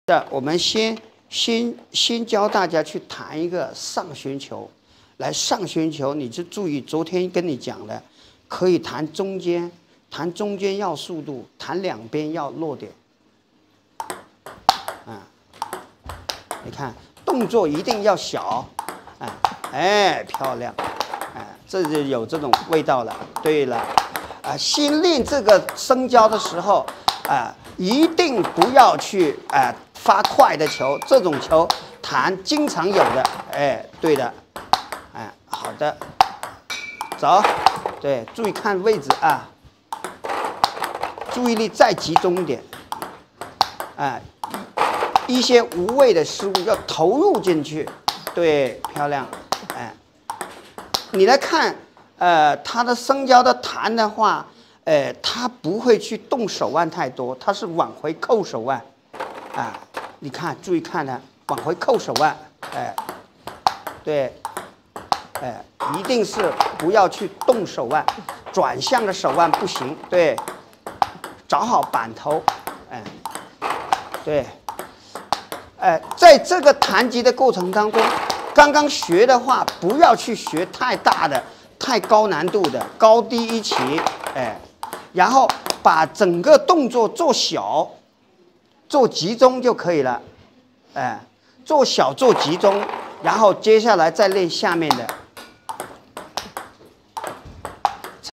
我们先教大家去弹一个上旋球，来上旋球，你就注意昨天跟你讲的，可以弹中间，弹中间要速度，弹两边要落点。你看动作一定要小，漂亮，这就有这种味道了。对了，新练这个升交的时候，一定不要去发快的球，这种球弹经常有的，对的，好的，走，对，注意看位置啊，注意力再集中一点，一些无谓的失误要投入进去，对，漂亮，你来看，它的升交的弹的话，它不会去动手腕太多，它是往回扣手腕，你看，注意看它往回扣手腕，对，一定是不要去动手腕，转向的手腕不行，对，找好板头，对。在这个弹击的过程当中，刚刚学的话，不要去学太大的、太高难度的，高低一起，然后把整个动作做小、做集中就可以了，做小做集中，然后接下来再练下面的。